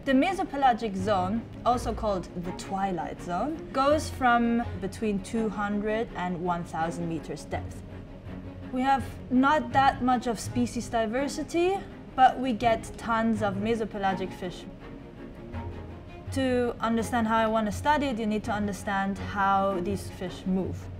The mesopelagic zone, also called the twilight zone, goes from between 200 and 1,000 meters depth. We have not that much of species diversity, but we get tons of mesopelagic fish. To understand how I want to study it, you need to understand how these fish move.